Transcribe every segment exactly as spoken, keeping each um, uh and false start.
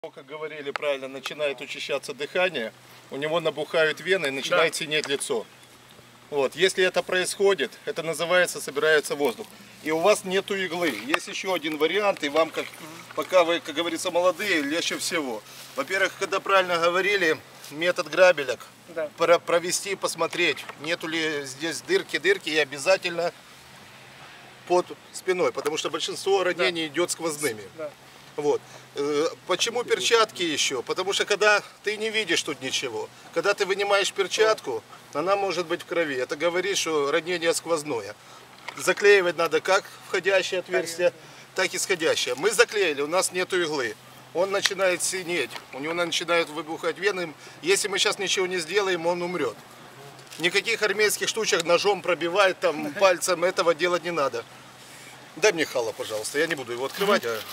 Как говорили правильно, начинает учащаться дыхание, у него набухают вены и начинает да. синеть лицо. Вот. Если это происходит, это называется собирается воздух. И у вас нету иглы. Есть еще один вариант, и вам, как, пока вы, как говорится, молодые, легче всего. Во-первых, когда правильно говорили, метод грабелек, да. провести, посмотреть, нету ли здесь дырки-дырки, и обязательно под спиной, потому что большинство ранений да. идет сквозными. Да. Вот. Почему перчатки еще? Потому что когда ты не видишь тут ничего, когда ты вынимаешь перчатку, она может быть в крови. Это говорит, что ранение сквозное. Заклеивать надо как входящее отверстие, так и исходящее. Мы заклеили, у нас нету иглы. Он начинает синеть, у него начинают выбухать вены. Если мы сейчас ничего не сделаем, он умрет. Никаких армейских штучек ножом пробивать, там, пальцем, этого делать не надо. Дай мне хала, пожалуйста, я не буду его открывать. А...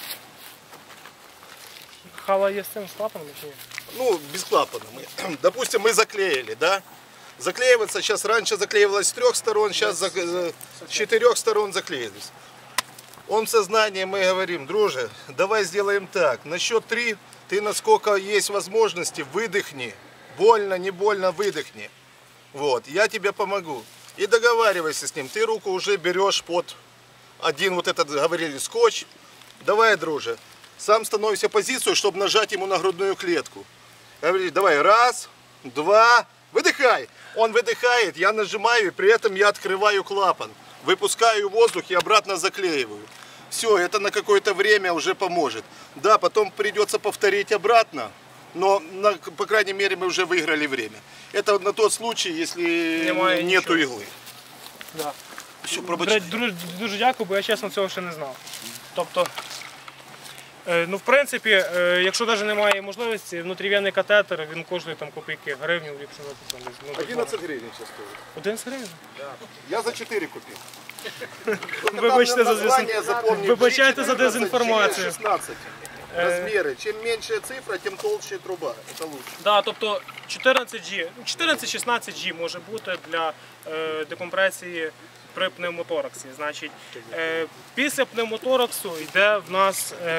Хала есть с клапаном или нет? Ну, без клапана. Мы, допустим, мы заклеили, да? Заклеиваться сейчас, раньше заклеивалось с трех сторон, сейчас за, с четырех сторон заклеились. Он в сознании, мы говорим, друже, давай сделаем так. На счет три ты, насколько есть возможности, выдохни. Больно, не больно, выдохни. Вот, я тебе помогу. И договаривайся с ним. Ты руку уже берешь под один вот этот, говорили, скотч. Давай, друже. Сам становишься в позицию, чтобы нажать ему на грудную клетку. Говорит, давай, раз, два, выдыхай. Он выдыхает, я нажимаю, и при этом я открываю клапан. Выпускаю воздух и обратно заклеиваю. Все, это на какое-то время уже поможет. Да, потом придется повторить обратно, но, на, по крайней мере, мы уже выиграли время. Это на тот случай, если Немає нету нічого. Игли. Да. Все, дуже, дуже дякую, бо я чесно цього ще не знав. Тобто, ну, в принципі, якщо навіть немає можливості, внутрівенний катетер, він коштує там копійки, гривню, якщо ну, одинадцять гривень зараз стоїть. одинадцять гривень? Да. Я за чотири купив. Вибачте за, Вибачайте за дезінформацію. шістнадцять. Розміри. Чим менша цифра, тим толще труба. Це лучше. Да, тобто чотирнадцять джі, чотирнадцять-шістнадцять джі може бути для е, декомпресії при пневмотораксі. Значить, е, після пневмотораксу йде в нас е,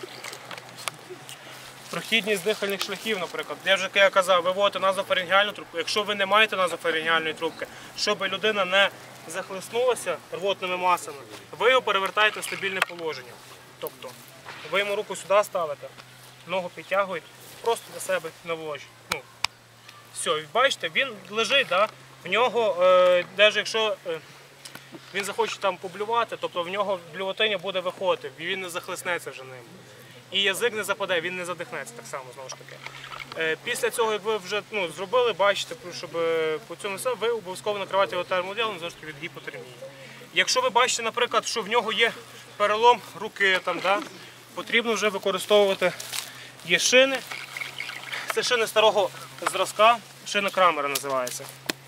прохідність дихальних шляхів, наприклад. Я вже я казав, виводите назофарингеальну трубку. Якщо ви не маєте назофарингеальної трубки, щоб людина не захлиснулася рвотними масами, ви його перевертаєте в стабільне положення. Тобто, ви йому руку сюди ставите, ногу підтягуєте, просто на себе наволочите. Ну, все, бачите, він лежить, да? В нього, е, навіть якщо е, він захоче там поблювати, тобто в нього блювотиня буде виходити, і він не захлиснеться вже ним. І язик не западе, він не задихнеться так само, знову ж таки. Е, після цього, як ви вже ну, зробили, бачите, щоб по цьому все, ви обов'язково накриваєте його термоодягом, знову ж таки, від гіпотермії. Якщо ви бачите, наприклад, що в нього є перелом руки, там, да, потрібно вже використовувати, є шини. Це шини старого зразка, шина Крамера називається.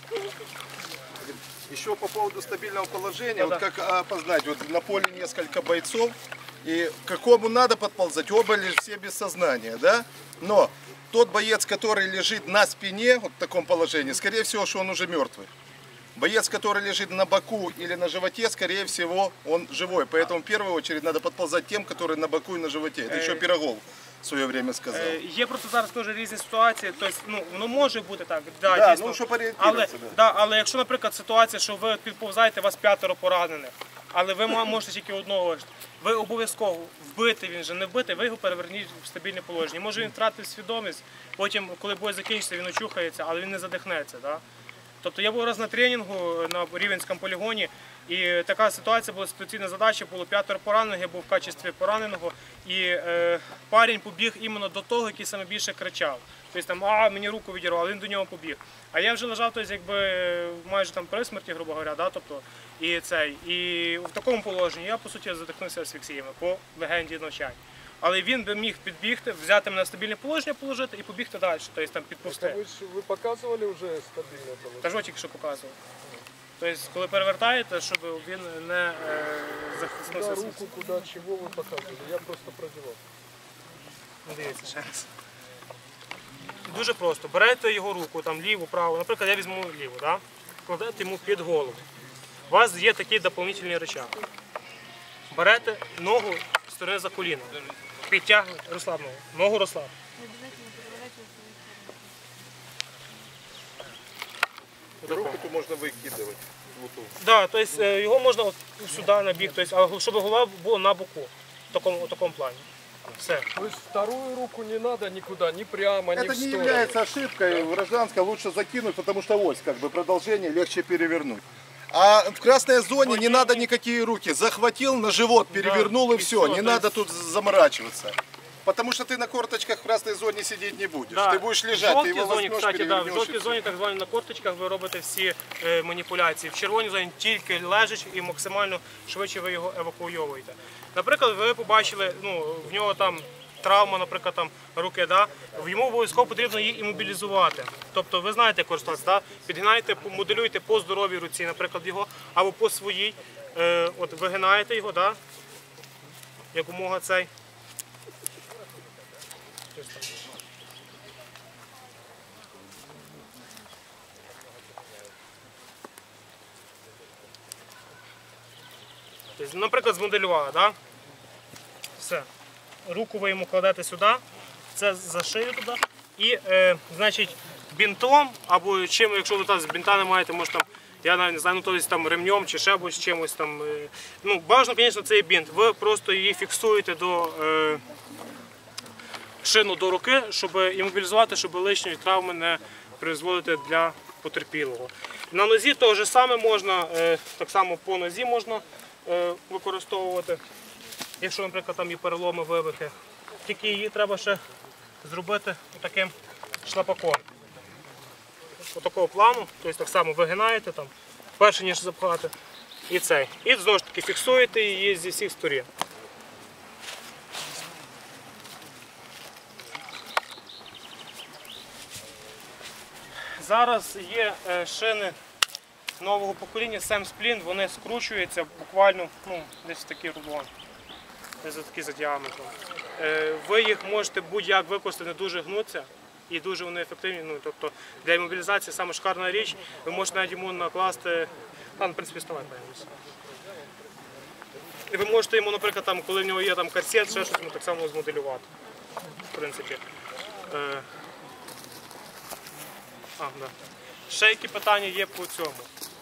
Еще по поводу стабильного положения, да, вот да. как опознать, вот на поле несколько бойцов, и какому надо подползать, оба все без сознания, да? Но тот боец, который лежит на спине, вот в таком положении, скорее всего, что он уже мертвый. Боец, который лежит на боку или на животе, скорее всего, он живой. Поэтому в первую очередь надо подползать тем, которые на боку и на животе. Это еще Пирогов в своє время сказав. Є просто зараз теж різні ситуації, тобто, ну, воно може бути так, да, да, дійсно. Ну, щоб але, да. Да, але якщо, наприклад, ситуація, що ви підповзаєте, у вас п'ятеро поранених, але ви можете тільки одного, ви обов'язково вбити, він же не вбити, ви його переверніть в стабільне положення. Може він втратив свідомість, потім, коли бой закінчиться, він очухається, але він не задихнеться. Да? Тобто я був раз на тренінгу на Рівненському полігоні, і така ситуація була, ситуаційна задача, було п'ятеро поранених, я був в качестві пораненого, і е, парень побіг іменно до того, який саме більше кричав. Тобто там, а, мені руку відірвав, він до нього побіг. А я вже лежав, тобто, якби, майже там при смерті, грубо говоря, да, тобто, і, цей, і в такому положенні я, по суті, задихнувся асфіксіями по легенді навчань. Але він би міг підбігти, взяти мене в стабільне положення, положити і побігти далі, тобто там підпусти. Ви, ви показували вже стабільне положення? Та ж тільки що показував. Тобто, коли перевертаєте, щоб він не е, захиснувся. Куди руку, куди, чого ви показували? Я просто продівав. Дивіться ще раз. Дуже просто. Берете його руку, там ліву, праву, наприклад, я візьму ліву, да? Кладете йому під голову. У вас є такий доповнительний рычаг. Берете ногу з сторони за коліном. Підтягуйте, розслаб ногу. Ногу розслаб. Руку тут можно выкидывать. Вот тут. Да, тобто е, його можна от сюди на бік, тобто, але щоб голова була на боку, в такому, в такому плані. Все. То есть вторую руку не надо никуда, ни прямо, ни Это в не сторону. является ошибкой. Гражданское лучше закинуть, потому что ось как бы продолжение легче перевернуть. А в красной зоне не надо никакие руки. Захватил на живот, перевернул и и все. всё, Не то надо есть- тут заморачиваться. Потому что ты на корточках в красной зоне сидеть не будешь. Да. Ты будешь В лежать, ты жовтій его зоні, возьмешь, кстати, да, в перевернешь. жовтій и всё. зоні, так звані на корточках, ви робите всі е, маніпуляції. В червоній зоні тільки лежачи і максимально швидше ви його евакуйовуєте. Наприклад, ви побачили, ну, в нього там травма, наприклад, там руки, да, йому обов'язково потрібно її імобілізувати. Тобто ви знаєте, як користуватися, да? Підгинайте, моделюйте по здоровій руці, наприклад, його, або по своїй, е, от вигинаєте його, да? Якомога цей. Тобто, наприклад, змоделювали, да? Все. Руку ви йому кладете сюди, це за шию туди. І, е, значить, бінтом, або чим, якщо ви там з бінта не маєте, може там, я навіть не знаю, ну, тобто, там ремнем чи ще або з чимось там. Е, ну, бажано, звісно, цей бінт. Ви просто її фіксуєте до е, шину до руки, щоб імобілізувати, щоб лишньої травми не призводити для потерпілого. На нозі те ж саме можна, е, так само по нозі можна е, використовувати. Якщо, наприклад, там є переломи, вивихи, тільки її треба ще зробити таким шлапаком. Ось такого плану, тобто так само вигинаєте, там, перше ніж запхати, і цей. І знову ж таки фіксуєте її зі всіх сторін. Зараз є е, шини нового покоління, Sam Splint, вони скручуються буквально, ну, десь в такий рулон. Десь такі за діаметром. Е, Ви їх можете будь-як використати, не дуже гнуться і дуже вони ефективні. Ну, тобто для імобілізації саме шикарна річ. Ви можете навіть йому накласти, а, в принципі, вставай, подивимося. І ви можете йому, наприклад, там, коли в нього є там корсет, ще щось йому так само змоделювати. В принципі. Е, а, да. Ще які питання є по цьому?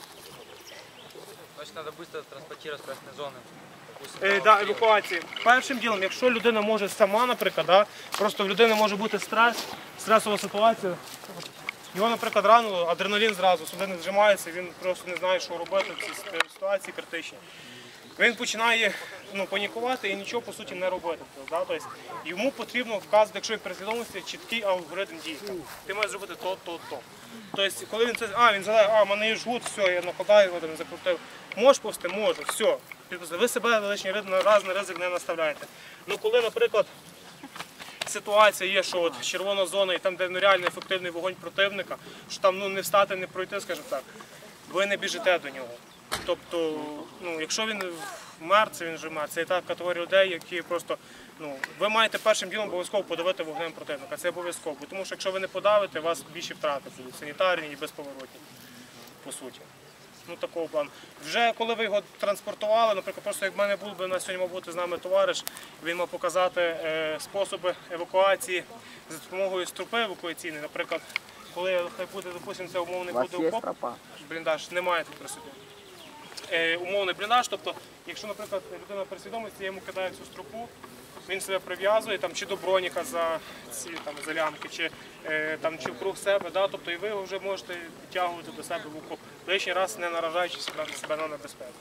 Значит, надо быстро транспортировать с красной зоны. Допустим, Е, там да, вот евакуації. Першим ділом, якщо людина може сама, наприклад, да, просто в людини може бути стрес, стресова ситуація. Його, наприклад, ранило, адреналін зразу, судини зжимається, він просто не знає, що робити в цій ситуації критичній. Він починає ну, панікувати і нічого по суті не робити. Да? Тобто, йому потрібно вказати, якщо він при свідомості, чіткий алгоритм дій. Ти маєш зробити то, то, то. Тобто, коли він це, а, він згадає, а, в мене є жгут, все, я нападаю, його там закрутив. Можеш повсти? Можу, все. Ви себе лишній раз на ризик не наставляєте. Ну, коли, наприклад, ситуація є, що от червона зона і там, де ну, реально ефективний вогонь противника, що там ну, не встати, не пройти, скажімо так, ви не біжите до нього. Тобто, ну, якщо він вмер, це він вже мер. Це і та категорія людей, які просто, ну, ви маєте першим ділом обов'язково подавити вогнем противника. Це обов'язково. Тому що якщо ви не подавите, у вас більші втрати будуть, санітарні і безповоротні, по суті. Ну, такого плану. Вже коли ви його транспортували, наприклад, просто як в мене був би на сьогодні мав бути з нами товариш, він мав показати е, способи евакуації за допомогою струпи евакуаційної. Наприклад, коли хай буде, допустимо, це умовний буде окоп, бліндаж, немає тут при собі. Е, умовний бліндаж, тобто, якщо, наприклад, людина при свідомості, я йому кидаю цю струпу, він себе прив'язує там, чи до броніка за ці там, за лямки, чи, е, там, чи вкруг себе, да? Тобто, і ви його вже можете підтягувати до себе в окоп, лишній раз не наражаючи себе, себе на небезпеку.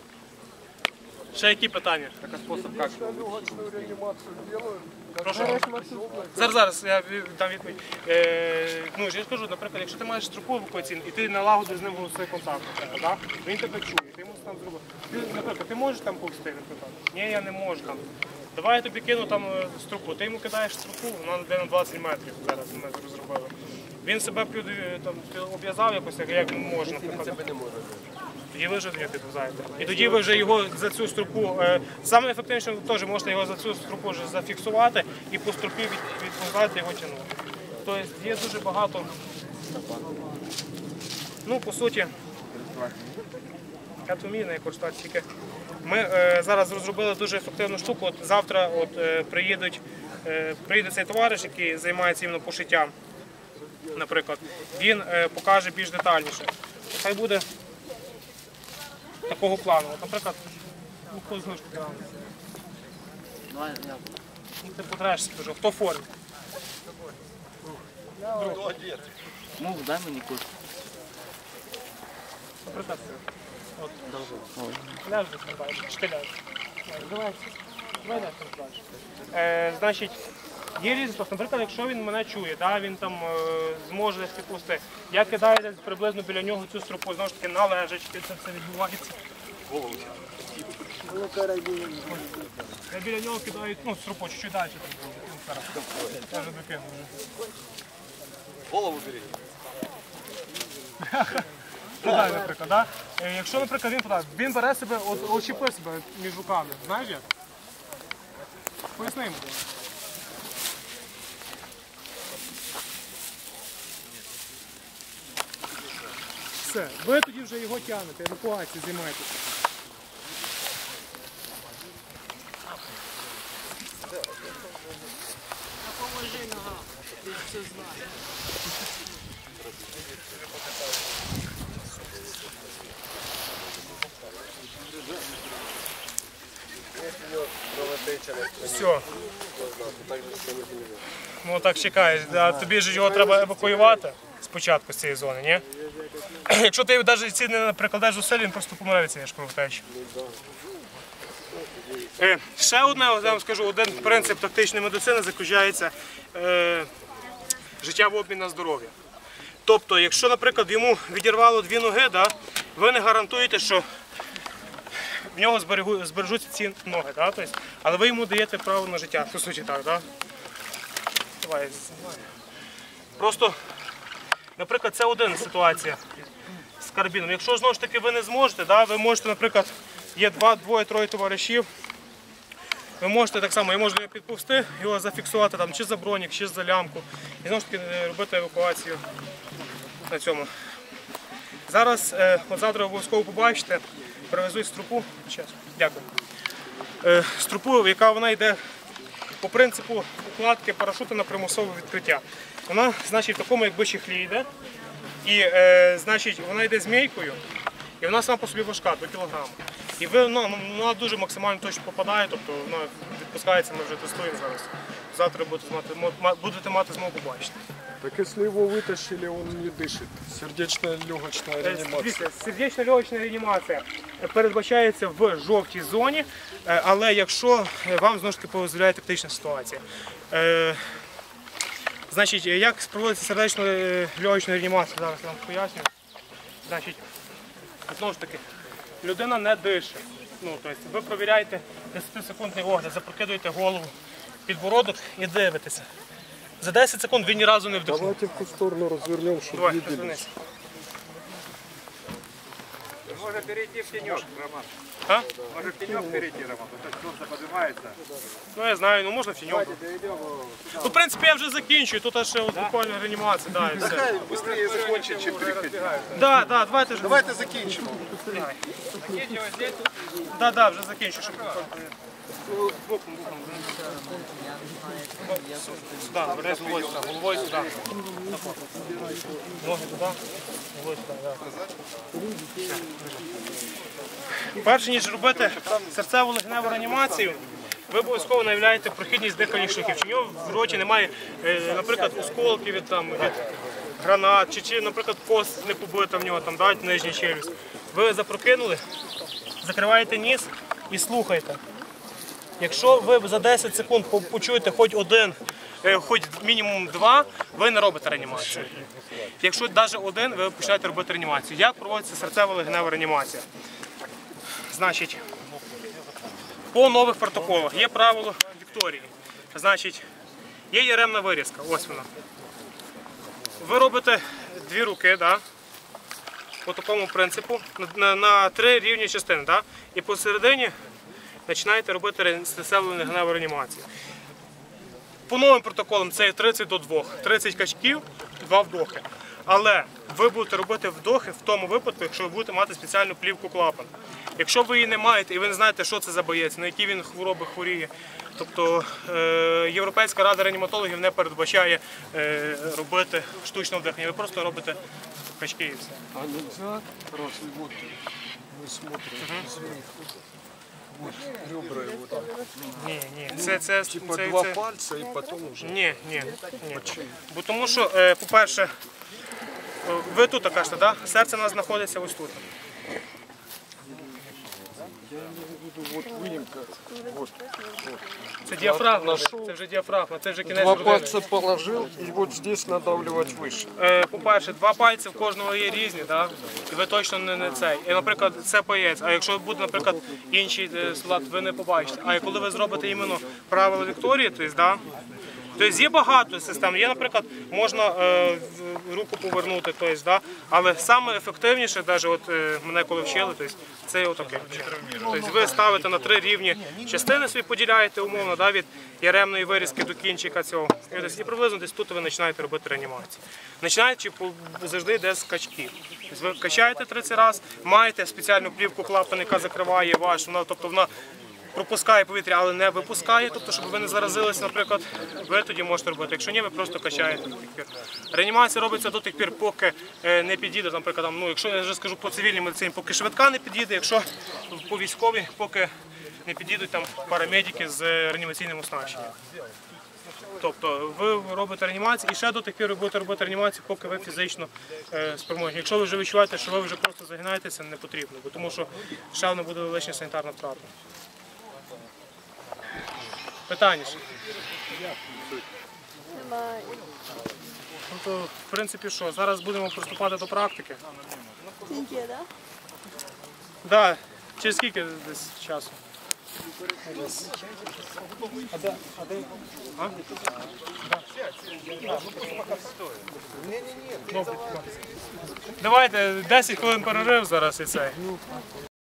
Ще які питання? Легочную реанимацию делают. Прошу. Зараз, зараз я дам відповідь. Е, ну, я ж кажу, наприклад, якщо ти маєш струпу евакуаційну і ти налагодиш з ним голосовий контакт, да? Він тебе чує, ти йому там зробив. Ти, наприклад, ти можеш там повсти, наприклад? Ні, я не можу там. Давай я тобі кину там е, струпу. Ти йому кидаєш струпу, вона йде на двадцять метрів, зараз ми розробили. Він себе під, там, обв'язав якось, як може, наприклад. Тоді ви вже до нього підв'язаєте. І тоді ви вже його за цю струпу, е, саме ефективніше, ви теж можете його за цю струпу вже зафіксувати і по струпі від, відповзати його тягнути. Тобто є дуже багато, ну по суті, я то вмію не користуватися тільки. Ми е, зараз розробили дуже ефективну штуку. От завтра от, е, приїдуть е, прийде цей товариш, який займається іменно пошиттям, наприклад, він е, покаже більш детальніше. Хай буде такого плану. От, наприклад, ну, хто знижку дав? Ну, ти потраєшся, кажу, хто в формі? Ну, дай мені курс. Наприклад, от, ляж десь не бачиш, чи ти ляж? Давай, давай ляж не бачиш. Е, значить, є різниця, наприклад, якщо він мене чує, да, він там е, зможе десь підпусти, я кидаю десь приблизно біля нього цю стропу, знову ж таки, на лежачки це все відбувається. Я біля нього кидаю, ну, стропу, чуть-чуть далі. Я вже докину. Голову бери. Подай, наприклад, да? Е, якщо, наприклад, він подав, він бере себе, от, очіпив себе між руками, знаєш як? Поясни йому. Все, ви тоді вже його тягнете, евакуацією займаєтеся. Все. Ну так чекаєш, а тобі ж його треба евакуювати спочатку з цієї зони, ні? Якщо ти навіть ці не прикладаєш зусиль, він просто помре від цієї кровотечі. Е, ще одне, я вам скажу, один принцип тактичної медицини заключається е, життя в обмін на здоров'я. Тобто, якщо, наприклад, йому відірвало дві ноги, да, ви не гарантуєте, що в нього зберегу, збережуться ці ноги, да, тобто, але ви йому даєте право на життя, по суті так. Да? Давай, просто, наприклад, це один ситуація з карабіном. Якщо, знову ж таки, ви не зможете, да, ви можете, наприклад, є два, двоє-троє товаришів, ви можете так само, я можу його підповзти, його зафіксувати там, чи за бронік, чи за лямку, і знову ж таки робити евакуацію на цьому. Зараз, е, от завтра обов'язково побачите, привезуть струпу, чесно, дякую, е, струпу, яка вона йде по принципу укладки парашуту на примусове відкриття. Вона, значить, в такому якби чехлі йде, і, е, значить, вона йде змійкою, і вона сама по собі важка, до кілограму. І ви, ну, вона дуже максимально точно попадає, тобто вона відпускається, ми вже тестуємо зараз. Завтра будете мати, будете мати змогу побачити. Так если его вытащили, он не дышит. Сердечно-легочная реанимация. Дивіться, сердечно-легочна реанімація передбачається в жовтій зоні, е, але якщо вам знову ж таки дозволяє тактична ситуація. Е, Значить, як проводиться сердечно-легочна реанімація, зараз я вам поясню. Значить, знову ж таки, людина не дише. Ну, тобто, ви провіряєте десятисекундний огляд, запрокидуєте голову, підбородок і дивитеся. За десять секунд він ні разу не вдихнув. Давайте в ту сторону развернем, чтобы Давай, видели. розвернись. Можно перейти в тенек, Роман. А? Может в тенек перейти, Роман, потому что солнце поднимается. Ну я знаю, ну можна в тіньок. Ну, в принципі, я вже закінчую, тут ще от буквально реанімація, да, і все. Хай быстрее закончить, чем переходить. Да, да, давайте ж. Давайте закінчимо. Да, да, вже закінчую, щоб боком, боком. Сюди, вернись головою сюди, головою сюди. Ноги туди, головою сюди, да. Перш ніж робити серцево-легеневу реанімацію, ви обов'язково наявляєте прохідність дихальних шляхів. Чи в нього в роті немає, е, наприклад, осколків від, там, від гранат, чи, чи, наприклад, кость не побита в нього, там, да, нижня челюсть. Ви запрокинули, закриваєте ніс і слухаєте. Якщо ви за десять секунд почуєте хоч один, е, хоч мінімум два, ви не робите реанімацію. Якщо навіть один, ви починаєте робити реанімацію. Як проводиться серцево-легенева реанімація? Значить, по нових протоколах є правило Вікторії. Значить, є яремна вирізка, ось вона. Ви робите дві руки, да, по такому принципу, на, на, на три рівні частини, да, і посередині починаєте робити серцево-легеневу реанімацію. По новим протоколам це тридцять до двох, тридцять качків, два вдохи. Але ви будете робити вдохи в тому випадку, якщо ви будете мати спеціальну плівку клапан. Якщо ви її не маєте і ви не знаєте, що це за боєць, на які він хвороби хворіє, Тобто е, Європейська рада реаніматологів не передбачає е, робити штучне вдихання. Ви просто робите качки і все. А нельзя, раз вот мы смотрим, извини, вот ребра его так. Ні, ні. Це, це, Типа це, два це... пальца и потом уже. Ні, ні, ні. Бо тому що, е, по-перше, е, ви тут кажете, да? Серце у нас знаходиться ось тут. Я имею в виду, вот выемка, вот. Це діафрагма, Нашов. це вже діафрагма, це вже кінець Два грудини. пальца положил и вот здесь надавливать выше. Е, По-перше, два пальці в кожного є різні, да? І ви точно не, не цей. І, наприклад, це паєць, а якщо буде, наприклад, інший е, склад, ви не побачите. А коли ви зробите іменно правило Вікторії, тобто, да? Тобто є багато систем. Є, наприклад, можна е, в- руку повернути, тобто, да? Але саме ефективніше, навіть от, е, мене коли вчили, тобто, це отаке. Тобто ви ставите на три рівні частини собі поділяєте умовно, да, від яремної вирізки до кінчика цього. І, десь, і приблизно десь тут ви починаєте робити реанімацію. Починаючи по- завжди йде з качків. Тобто ви качаєте тридцять разів, маєте спеціальну плівку клапан, яка закриває ваш, вона, тобто вона пропускає повітря, але не випускає, тобто, щоб ви не заразилися, наприклад, ви тоді можете робити. Якщо ні, ви просто качаєте до тих пір. Реанімація робиться до тих пір, поки е, не підійде, наприклад, там, ну, якщо я вже скажу по цивільній медицині, поки швидка не підійде, якщо по військовій, поки не підійдуть там парамедики з реанімаційним оснащенням. Тобто ви робите реанімацію і ще до тих пір ви будете робити реанімацію, поки ви фізично е, спроможні. Якщо ви вже відчуваєте, що ви вже просто загинаєтеся, не потрібно, бо тому що ще не буде лишня санітарна втрата. Питання ще? Немає. Ну, то, в принципі, що, зараз будемо приступати до практики. Тільки, так? Да? Да, через скільки десь часу? А де? А де? А? Да. Добре. Давайте десять хвилин перерив зараз і цей.